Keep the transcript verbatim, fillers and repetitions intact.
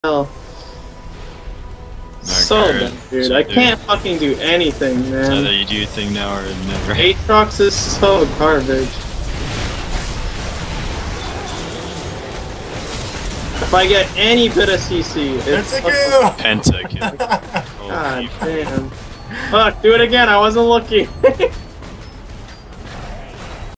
hell. So Alright, dumb, dude. so I dude. can't fucking do anything, It's either man. you do your thing now or never. Aatrox is so garbage. If I get any bit of C C, it's Penta Penta kill. God damn. Fuck, do it again, I wasn't looking.